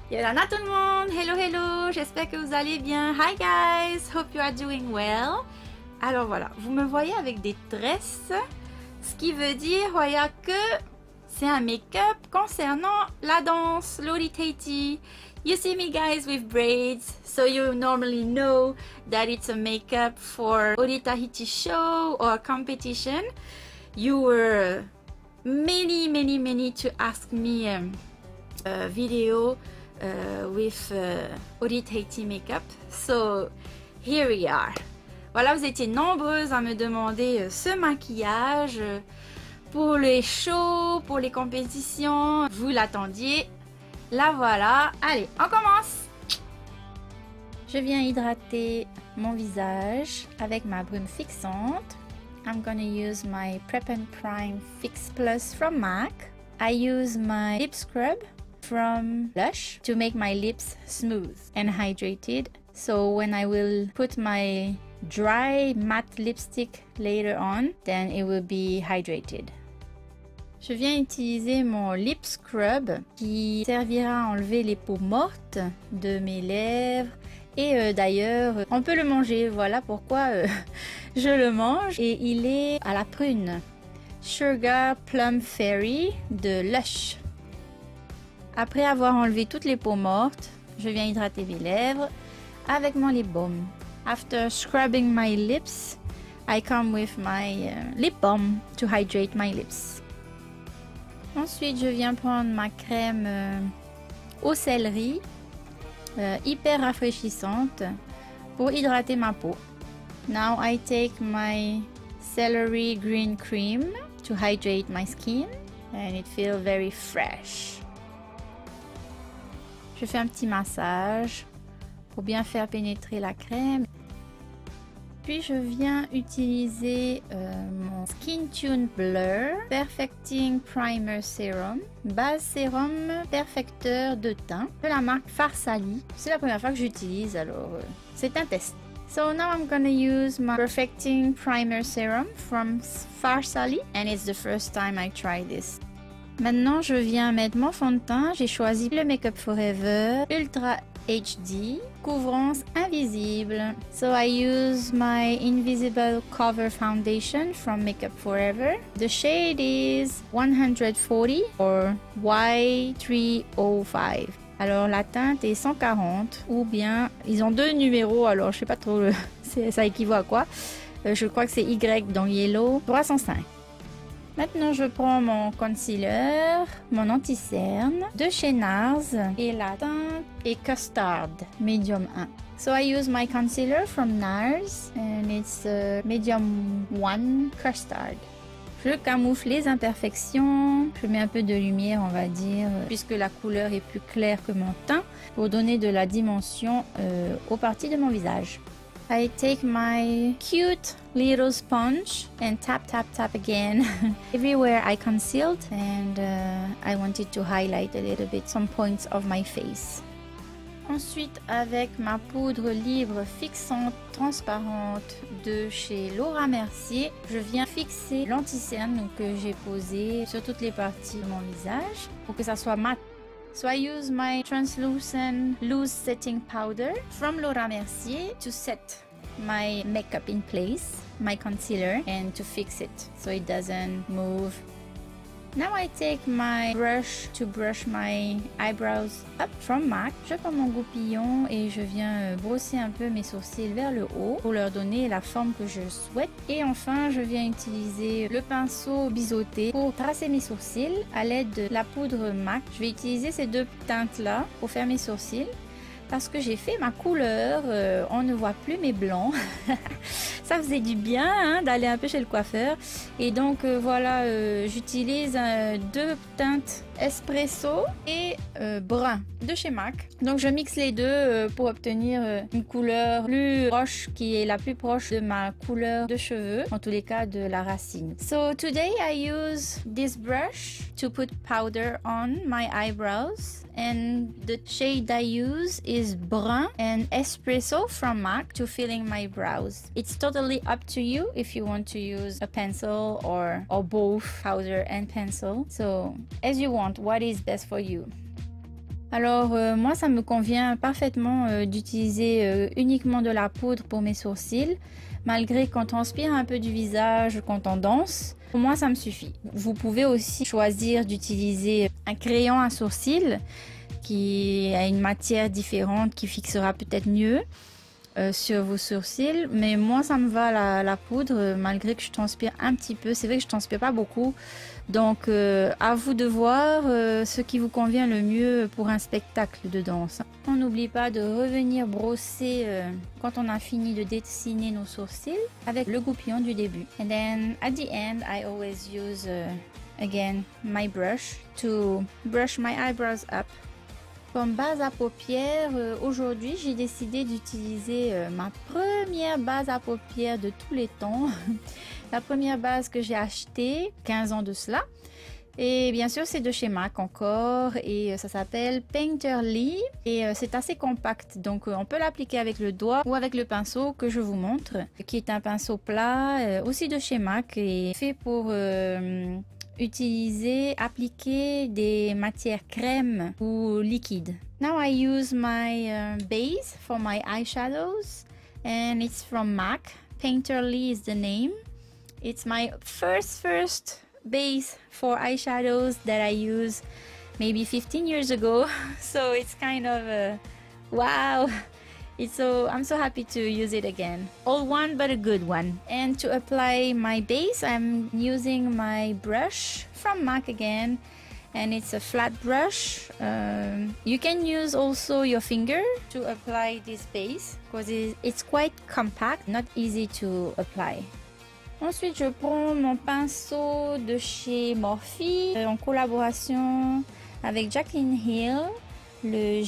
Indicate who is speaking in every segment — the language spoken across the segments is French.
Speaker 1: Yolanda tout le monde, hello, j'espère que vous allez bien. Hi guys, hope you are doing well. Alors voilà, vous me voyez avec des tresses, ce qui veut dire voilà, que c'est un make-up concernant la danse, Lori Tahiti. You see me guys with braids, so you normally know that it's a makeup for Lori Tahiti show or competition. You were many to ask me a video with Lori Tahiti makeup, so here we are. Voilà, vous étiez nombreuses à me demander ce maquillage pour les shows, pour les compétitions. Vous l'attendiez, la voilà. Allez, on commence. Je viens hydrater mon visage avec ma brume fixante. I'm gonna use my Prep and Prime Fix Plus from MAC. I use my lip scrub from Lush to make my lips smooth and hydrated. So when I will put my dry matte lipstick later on, then it will be hydrated. Je viens utiliser mon lip scrub qui servira à enlever les peaux mortes de mes lèvres. Et d'ailleurs, on peut le manger, voilà pourquoi je le mange. Et il est à la prune. Sugar Plum Fairy de Lush. Après avoir enlevé toutes les peaux mortes, je viens hydrater mes lèvres avec mon lip balm. After scrubbing my lips, I come with my lip balm to hydrate my lips. Ensuite, je viens prendre ma crème au céleri, hyper rafraîchissante pour hydrater ma peau. Now I take my celery green cream to hydrate my skin and it feels very fresh. Je fais un petit massage pour bien faire pénétrer la crème. Puis je viens utiliser mon Skin Tune Blur Perfecting Primer Serum, base sérum perfecteur de teint de la marque Farsali. C'est la première fois que j'utilise, alors c'est un test. So now I'm gonna use my Perfecting Primer Serum from Farsali and it's the first time I try this. Maintenant, je viens mettre mon fond de teint. J'ai choisi le Make Up Forever Ultra HD Couvrance Invisible. So I use my Invisible Cover Foundation from Make Up Forever. The shade is 140 or Y305. Alors la teinte est 140 ou bien ils ont deux numéros, alors je sais pas trop ça équivaut à quoi. Je crois que c'est Y dans Yellow 305. Maintenant, je prends mon concealer, mon anti-cerne de chez NARS et la teinte est Custard Medium 1. So I use my concealer from NARS and it's Medium 1 Custard. Je camoufle les imperfections, je mets un peu de lumière on va dire, puisque la couleur est plus claire que mon teint, pour donner de la dimension aux parties de mon visage. I take my cute little sponge and tap again everywhere I concealed and I wanted to highlight a little bit some points of my face. Ensuite, avec ma poudre libre fixante transparente de chez Laura Mercier, je viens fixer l'anti-cerne que j'ai posé sur toutes les parties de mon visage pour que ça soit mat. So I use my translucent loose setting powder from Laura Mercier to set my makeup in place, my concealer, and to fix it so it doesn't move. Now I take my brush to brush my eyebrows up from MAC. Je prends mon goupillon et je viens brosser un peu mes sourcils vers le haut pour leur donner la forme que je souhaite. Et enfin, je viens utiliser le pinceau biseauté pour tracer mes sourcils à l'aide de la poudre MAC. Je vais utiliser ces deux teintes-là pour faire mes sourcils. Parce que j'ai fait ma couleur, on ne voit plus mes blancs. Ça faisait du bien hein, d'aller un peu chez le coiffeur. Et donc voilà, j'utilise deux teintes espresso et brun de chez MAC. Donc je mixe les deux pour obtenir une couleur plus proche, qui est la plus proche de ma couleur de cheveux, en tous les cas de la racine. So today I use this brush to put powder on my eyebrows. And the shade I use is brun and espresso from MAC to filling my brows. It's totally up to you if you want to use a pencil or both powder and pencil. So as you want, what is best for you. Alors moi ça me convient parfaitement d'utiliser uniquement de la poudre pour mes sourcils, malgré qu'on transpire un peu du visage quand on danse. Pour moi ça me suffit. Vous pouvez aussi choisir d'utiliser un crayon à sourcils qui a une matière différente qui fixera peut-être mieux sur vos sourcils, mais moi ça me va la poudre malgré que je transpire un petit peu. C'est vrai que je transpire pas beaucoup, donc à vous de voir ce qui vous convient le mieux pour un spectacle de danse. On n'oublie pas de revenir brosser quand on a fini de dessiner nos sourcils avec le goupillon du début. And then at the end I always use again my brush to brush my eyebrows up. Comme base à paupières, aujourd'hui j'ai décidé d'utiliser ma première base à paupières de tous les temps. La première base que j'ai achetée 15 ans de cela. Et bien sûr c'est de chez MAC encore et ça s'appelle Painterly et c'est assez compact. Donc on peut l'appliquer avec le doigt ou avec le pinceau que je vous montre, qui est un pinceau plat aussi de chez MAC et fait pour... appliquer des matières crème ou liquides. Now I use my base for my eyeshadows and it's from MAC. Painterly is the name. It's my first base for eyeshadows that I used maybe 15 years ago. So it's kind of wow. I'm so happy to use it again. Old one, but a good one. And to apply my base, I'm using my brush from MAC again. And it's a flat brush. You can use also your finger to apply this base because it's quite compact, not easy to apply. Ensuite, je prends mon pinceau de chez Morphe en collaboration avec Jaclyn Hill, le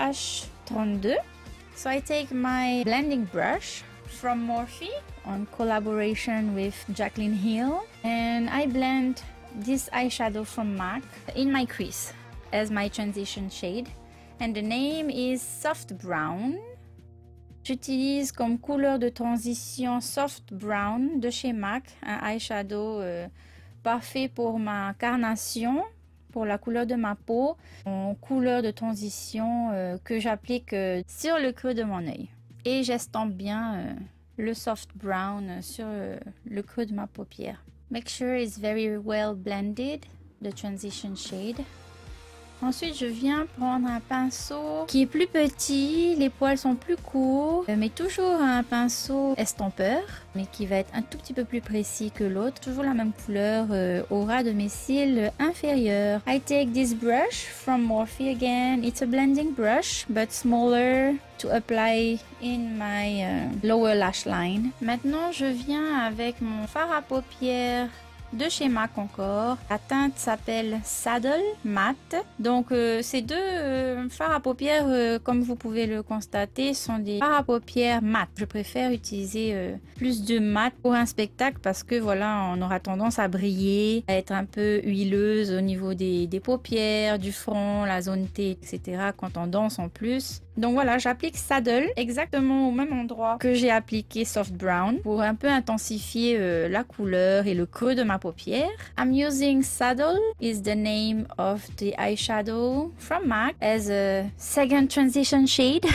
Speaker 1: JH32. So I take my blending brush from Morphe on collaboration with Jaclyn Hill and I blend this eyeshadow from MAC in my crease as my transition shade and the name is Soft Brown. J'utilise comme couleur de transition Soft Brown de chez MAC, un eyeshadow parfait pour ma carnation, pour la couleur de ma peau, en couleur de transition que j'applique sur le creux de mon œil. Et j'estompe bien le soft brown sur le creux de ma paupière. Make sure it's very well blended, the transition shade. Ensuite, je viens prendre un pinceau qui est plus petit, les poils sont plus courts, mais toujours un pinceau estompeur, mais qui va être un tout petit peu plus précis que l'autre. Toujours la même couleur au ras de mes cils inférieurs. I take this brush from Morphe again. It's a blending brush, but smaller to apply in my lower lash line. Maintenant, je viens avec mon fard à paupières de chez MAC encore. La teinte s'appelle Saddle Matte. Donc ces deux fards à paupières, comme vous pouvez le constater, sont des fards à paupières mat. Je préfère utiliser plus de mat pour un spectacle parce que voilà, on aura tendance à briller, à être un peu huileuse au niveau des paupières, du front, la zone T, etc. quand on danse en plus. Donc voilà, j'applique Saddle exactement au même endroit que j'ai appliqué Soft Brown pour un peu intensifier la couleur et le creux de ma paupière. I'm using Saddle is the name of the eyeshadow from MAC as a second transition shade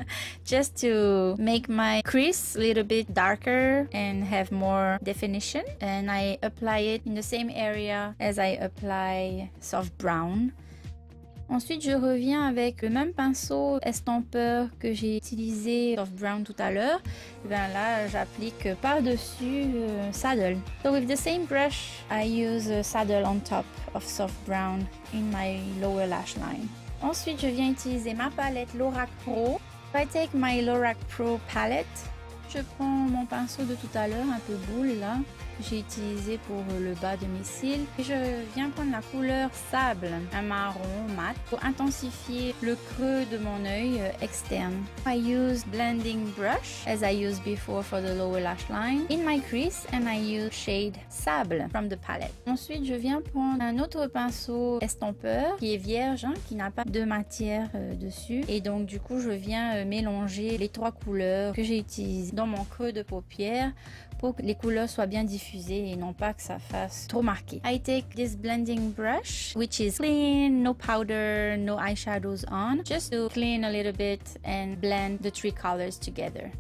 Speaker 1: just to make my crease a little bit darker and have more definition. And I apply it in the same area as I apply Soft Brown. Ensuite, je reviens avec le même pinceau estompeur que j'ai utilisé Soft Brown tout à l'heure. Ben là, j'applique par-dessus Saddle. So with the same brush, I use Saddle on top of Soft Brown in my lower lash line. Ensuite, je viens utiliser ma palette Lorac Pro. I take my Lorac Pro palette. Je prends mon pinceau de tout à l'heure, un peu boule là, que j'ai utilisé pour le bas de mes cils. Et je viens prendre la couleur sable, un marron mat, pour intensifier le creux de mon œil externe. I use blending brush, as I used before for the lower lash line, in my crease, and I use shade sable from the palette. Ensuite, je viens prendre un autre pinceau estompeur, qui est vierge, hein, qui n'a pas de matière dessus. Et donc, du coup, je viens mélanger les trois couleurs que j'ai utilisées dans mon creux de paupière pour que les couleurs soient bien diffusées et non pas que ça fasse trop marqué. I take this blending brush, which is clean, no powder, no eyeshadows on, just to clean a little bit and blend the three colors together.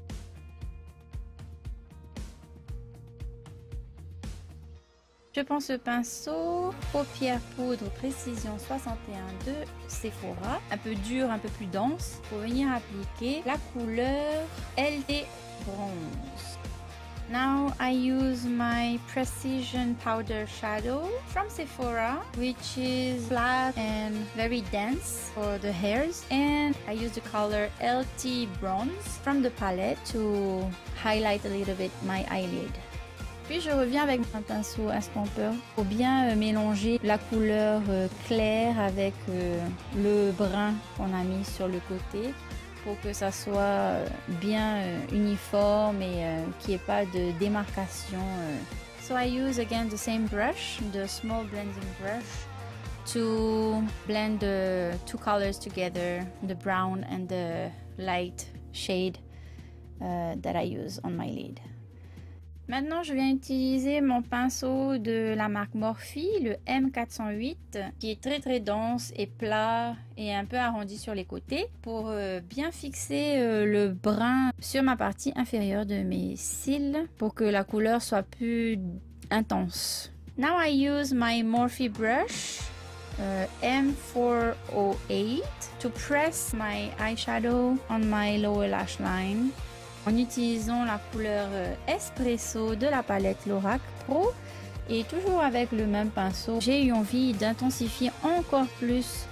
Speaker 1: Je prends ce pinceau, paupières poudre précision 61 de Sephora, un peu dur, un peu plus dense, pour venir appliquer la couleur LD Bronze. Now I use my Precision Powder Shadow from Sephora, which is flat and very dense for the hairs, and I use the color LT Bronze from the palette to highlight a little bit my eyelid. Puis je reviens avec un pinceau estompeur pour bien mélanger la couleur claire avec le brun qu'on a mis sur le côté pour que ça soit bien uniforme et qu'il n'y ait pas de démarcation. So I use again the same brush, the small blending brush, to blend the two colors together, the brown and the light shade that I use on my lid. Maintenant, je viens utiliser mon pinceau de la marque Morphe, le M408, qui est très dense et plat et un peu arrondi sur les côtés pour bien fixer le brun sur ma partie inférieure de mes cils pour que la couleur soit plus intense. Now I use my Morphe brush M408 to press my eyeshadow on my lower lash line. En utilisant la couleur Espresso de la palette Lorac Pro et toujours avec le même pinceau, j'ai eu envie d'intensifier encore plus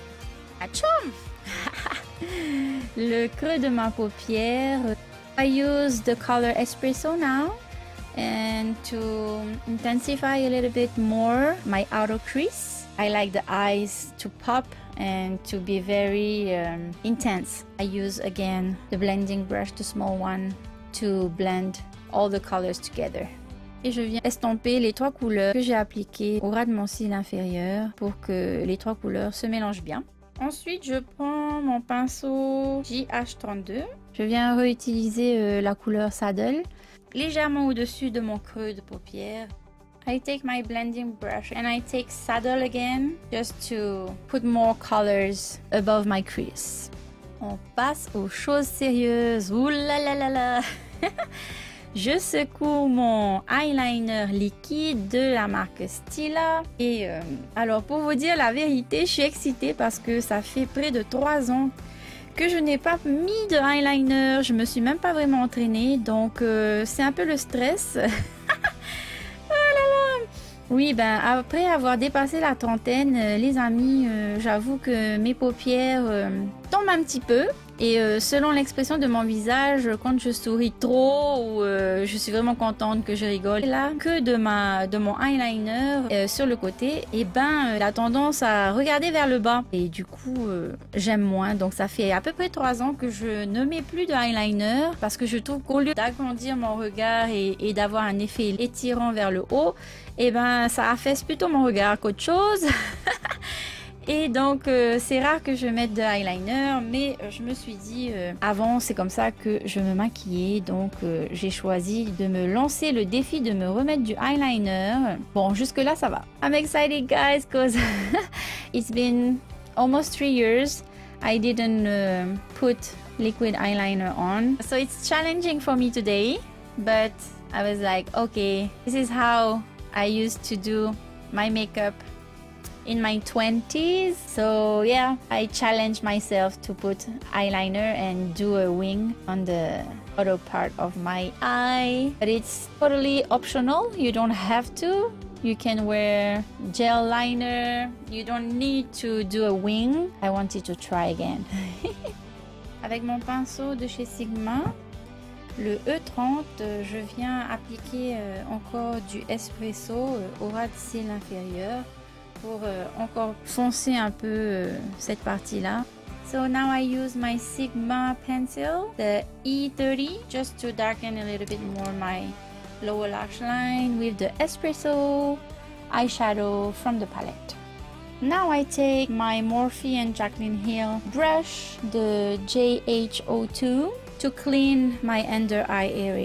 Speaker 1: le creux de ma paupière. I use the color Espresso now and to intensify a little bit more my outer crease. I like the eyes to pop and to be very intense. I use again the blending brush, the small one, to blend all the colors together. Et je viens estomper les trois couleurs que j'ai appliquées au ras de mon cil inférieur pour que les trois couleurs se mélangent bien. Ensuite, je prends mon pinceau JH32. Je viens réutiliser la couleur Saddle légèrement au-dessus de mon creux de paupière. I take my blending brush and I take Saddle again just to put more colors above my crease. On passe aux choses sérieuses. Ouh là là là là. Je secoue mon eyeliner liquide de la marque Stila. Et alors pour vous dire la vérité, je suis excitée parce que ça fait près de 3 ans que je n'ai pas mis de eyeliner. Je me suis même pas vraiment entraînée, donc c'est un peu le stress. Oui, ben après avoir dépassé la trentaine, les amis, j'avoue que mes paupières tombent un petit peu. Et selon l'expression de mon visage, quand je souris trop ou je suis vraiment contente que je rigole, là que de mon eyeliner sur le côté, et ben la tendance à regarder vers le bas. Et du coup, j'aime moins. Donc ça fait à peu près 3 ans que je ne mets plus de eyeliner parce que je trouve qu'au lieu d'agrandir mon regard et d'avoir un effet étirant vers le haut, et ben ça affaisse plutôt mon regard qu'autre chose. Et donc c'est rare que je mette de eyeliner, mais je me suis dit avant c'est comme ça que je me maquillais, donc j'ai choisi de me lancer le défi de me remettre du eyeliner. Bon, jusque là ça va. I'm excited guys because it's been almost 3 years I didn't put liquid eyeliner on, so it's challenging for me today, but I was like, okay, this is how I used to do my makeup in my 20s. So yeah, I challenged myself to put eyeliner and do a wing on the other part of my eye, but it's totally optional. You don't have to. You can wear gel liner. You don't need to do a wing. I wanted to try again. Avec mon pinceau de chez Sigma, le E30, je viens appliquer encore du espresso au ras de cils inférieur pour encore foncer un peu cette partie-là. So now I use my Sigma pencil, the E30, just to darken a little bit more my lower lash line with the espresso eyeshadow from the palette. Now I take my Morphe and Jaclyn Hill brush, the JH02, to clean my under eye area.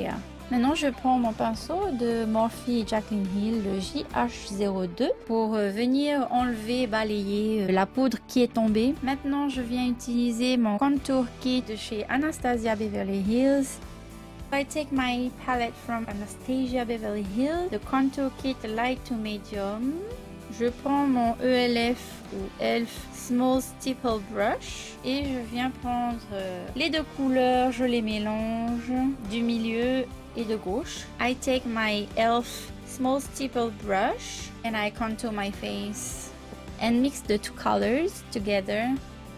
Speaker 1: Maintenant, je prends mon pinceau de Morphe Jaclyn Hill, le JH02, pour venir enlever, balayer la poudre qui est tombée. Maintenant, je viens utiliser mon contour kit de chez Anastasia Beverly Hills. I take my palette from Anastasia Beverly Hills, the contour kit light to medium. Je prends mon ELF ou ELF Small Stipple Brush et je viens prendre les deux couleurs, je les mélange du milieu et de gauche. I take my ELF Small Stipple Brush and I contour my face and mix the two colors together.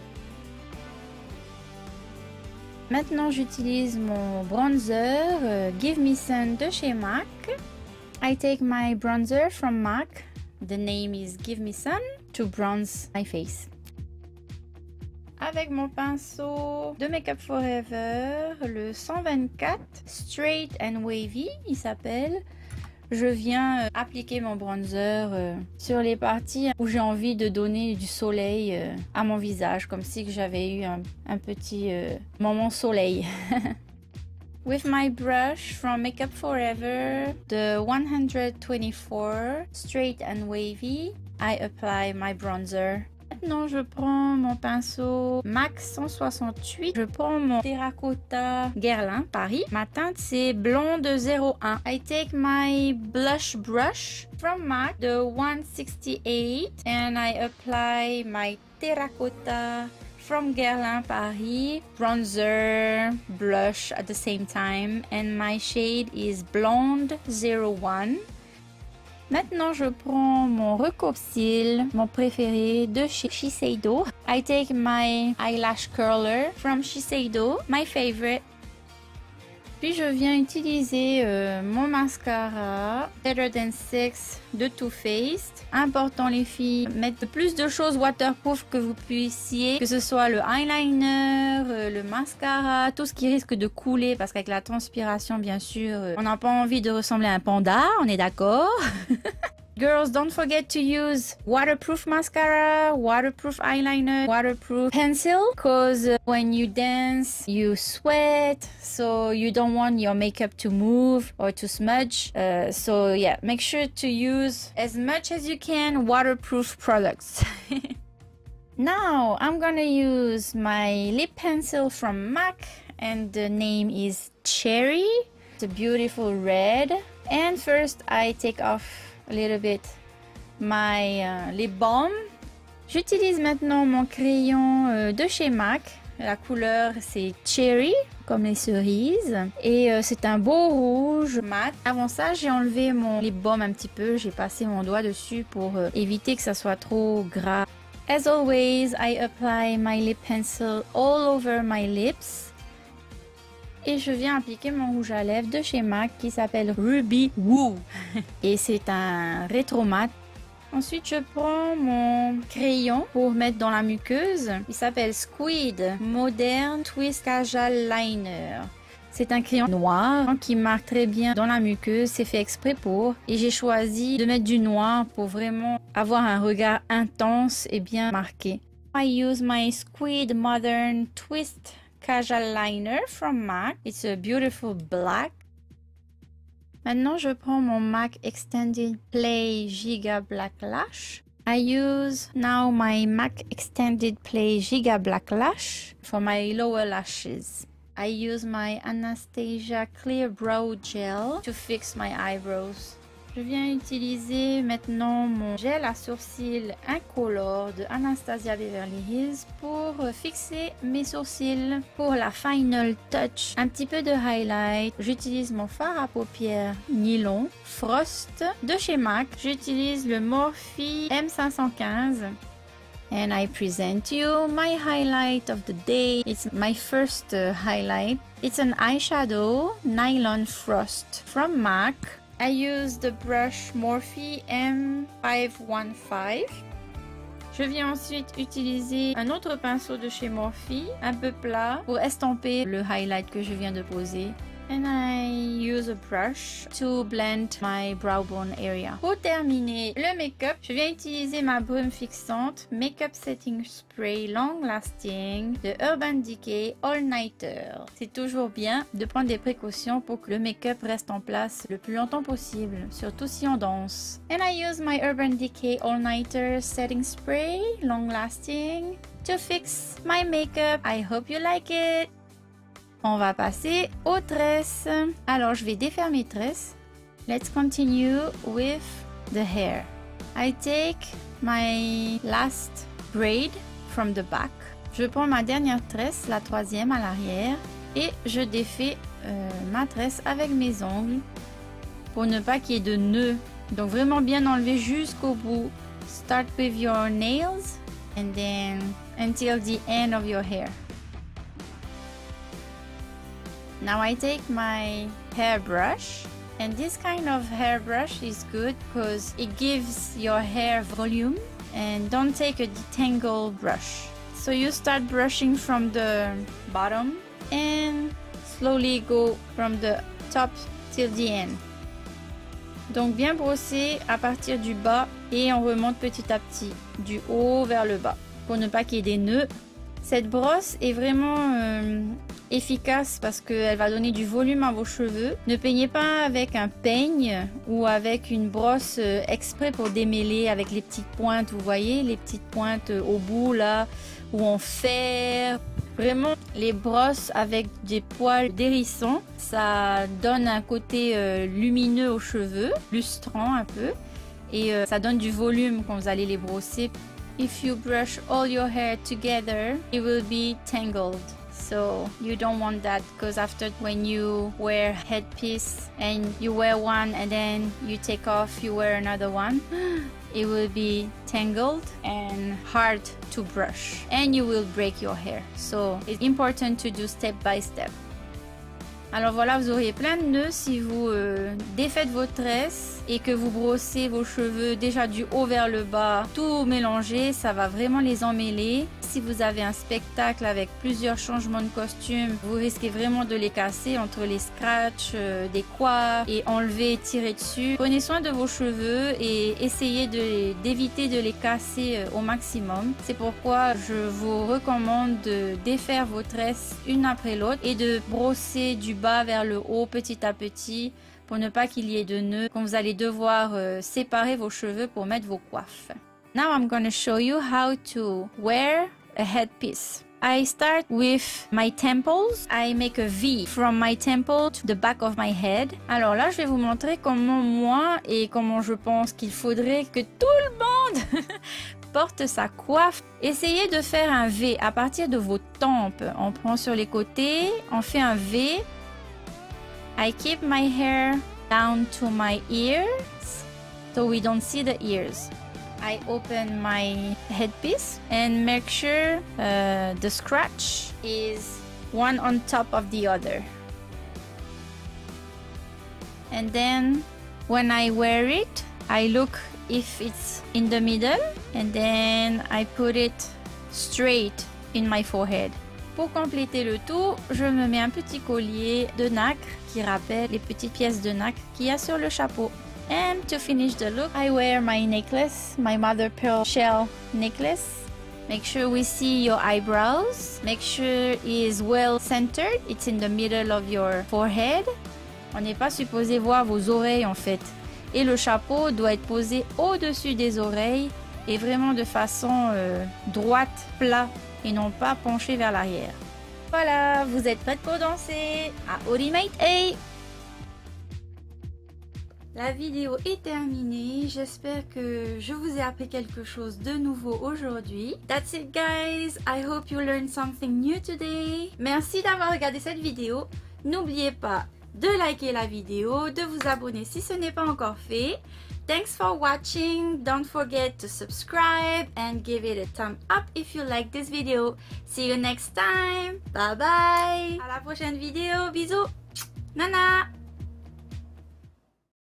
Speaker 1: Maintenant, j'utilise mon bronzer Give Me Sun de chez MAC. I take my bronzer from MAC. The name is Give Me Sun to bronze my face. Avec mon pinceau de Make Up For Ever, le 124 Straight and Wavy, il s'appelle. Je viens appliquer mon bronzer sur les parties où j'ai envie de donner du soleil à mon visage, comme si j'avais eu un petit moment soleil. With my brush from Make Up For Ever, the 124 Straight and Wavy, I apply my bronzer. Maintenant, je prends mon pinceau MAC 168. Je prends mon Terracotta Guerlain Paris. Ma teinte, c'est blonde 01. I take my blush brush from MAC, the 168, and I apply my Terracotta from Guerlain Paris bronzer blush at the same time, and my shade is blonde 01. Maintenant, je prends mon recoupe-cils, mon préféré de chez Shiseido. I take my eyelash curler from Shiseido, my favorite. Puis je viens utiliser mon mascara Better Than Sex de Too Faced. Important les filles, mettre le plus de choses waterproof que vous puissiez, que ce soit le eyeliner, le mascara, tout ce qui risque de couler parce qu'avec la transpiration bien sûr, on n'a pas envie de ressembler à un panda, on est d'accord. Girls, don't forget to use waterproof mascara, waterproof eyeliner, waterproof pencil, because when you dance, you sweat, so you don't want your makeup to move or to smudge. So yeah, make sure to use as much as you can waterproof products. Now, I'm gonna use my lip pencil from MAC, and the name is Cherry. It's a beautiful red. And first, I take off a little bit my lip balm. J'utilise maintenant mon crayon de chez MAC. La couleur c'est Cherry, comme les cerises. Et c'est un beau rouge mat. Avant ça, j'ai enlevé mon lip balm un petit peu. J'ai passé mon doigt dessus pour éviter que ça soit trop gras. As always, I apply my lip pencil all over my lips. Et je viens appliquer mon rouge à lèvres de chez MAC qui s'appelle Ruby Woo. Et c'est un rétro mat. Ensuite, je prends mon crayon pour mettre dans la muqueuse. Il s'appelle Squid Modern Twist Casual Liner. C'est un crayon noir qui marque très bien dans la muqueuse. C'est fait exprès pour. Et j'ai choisi de mettre du noir pour vraiment avoir un regard intense et bien marqué. I use my Squid Modern Twist Casual Liner from MAC. It's a beautiful black. Maintenant, je prends mon MAC Extended Play Giga Black Lash. I use now my MAC Extended Play Giga Black Lash for my lower lashes. I use my Anastasia Clear Brow Gel to fix my eyebrows. Je viens utiliser maintenant mon gel à sourcils incolore de Anastasia Beverly Hills pour fixer mes sourcils. Pour la final touch, un petit peu de highlight, j'utilise mon fard à paupières nylon Frost de chez MAC. J'utilise le Morphe M515. And I present you my highlight of the day. It's my first highlight. It's an eyeshadow Nylon Frost from MAC. I use the brush Morphe M515. Je viens ensuite utiliser un autre pinceau de chez Morphe, un peu plat, pour estomper le highlight que je viens de poser. And I use a brush to blend my brow bone area. Pour terminer le make-up, je viens utiliser ma brume fixante Makeup Setting Spray Long Lasting de Urban Decay All Nighter. C'est toujours bien de prendre des précautions pour que le make-up reste en place le plus longtemps possible, surtout si on danse. And I use my Urban Decay All Nighter Setting Spray Long Lasting to fix my makeup. I hope you like it. On va passer aux tresses. Alors, je vais défaire mes tresses. Let's continue with the hair. I take my last braid from the back. Je prends ma dernière tresse, la troisième à l'arrière, et je défais ma tresse avec mes ongles pour ne pas qu'il y ait de nœuds. Donc, vraiment bien enlever jusqu'au bout. Start with your nails and then until the end of your hair. Now I take my hairbrush, and this kind of hairbrush is good because it gives your hair volume, and don't take a detangle brush. So you start brushing from the bottom and slowly go from the top till the end. Donc bien brosser à partir du bas et on remonte petit à petit du haut vers le bas pour ne pas qu'il y ait des nœuds. Cette brosse est vraiment efficace parce qu'elle va donner du volume à vos cheveux. Ne peignez pas avec un peigne ou avec une brosse exprès pour démêler avec les petites pointes. Vous voyez les petites pointes au bout là où on ferre. Vraiment les brosses avec des poils hérissants, ça donne un côté lumineux aux cheveux, lustrant un peu. Et ça donne du volume quand vous allez les brosser. If you brush all your hair together, it will be tangled. So you don't want that because after when you wear headpiece and you wear one and then you take off, you wear another one, it will be tangled and hard to brush and you will break your hair. So it's important to do step by step. Alors voilà, vous auriez plein de nœuds si vous défaites vos tresses et que vous brossez vos cheveux déjà du haut vers le bas, tout mélangé, ça va vraiment les emmêler. Si vous avez un spectacle avec plusieurs changements de costume, vous risquez vraiment de les casser entre les scratchs, des coiffes et enlever et tirer dessus. Prenez soin de vos cheveux et essayez d'éviter de les casser au maximum. C'est pourquoi je vous recommande de défaire vos tresses une après l'autre et de brosser du bas vers le haut petit à petit pour ne pas qu'il y ait de nœuds quand vous allez devoir séparer vos cheveux pour mettre vos coiffes. Now I'm going to show you how to wear a headpiece. I start with my temples. I make a V from my temple to the back of my head. Alors là, je vais vous montrer comment moi et comment je pense qu'il faudrait que tout le monde porte sa coiffe. Essayez de faire un V à partir de vos tempes. On prend sur les côtés, on fait un V. I keep my hair down to my ears so we don't see the ears. I open my headpiece and make sure the scratch is one on top of the other. And then when I wear it, I look if it's in the middle and then I put it straight in my forehead. Pour compléter le tout, je me mets un petit collier de nacre qui rappelle les petites pièces de nacre qu'il y a sur le chapeau. And to finish the look, I wear my necklace, my mother pearl shell necklace. Make sure we see your eyebrows. Make sure it is well centered. It's in the middle of your forehead. On n'est pas supposé voir vos oreilles en fait. Et le chapeau doit être posé au-dessus des oreilles et vraiment de façon droite, plat et non pas penché vers l'arrière. Voilà, vous êtes prêtes pour danser à Orimate A. La vidéo est terminée, j'espère que je vous ai appris quelque chose de nouveau aujourd'hui. That's it guys, I hope you learned something new today. Merci d'avoir regardé cette vidéo. N'oubliez pas de liker la vidéo, de vous abonner si ce n'est pas encore fait. Thanks for watching, don't forget to subscribe and give it a thumb up if you like this video. See you next time, bye bye. À la prochaine vidéo, bisous, nana.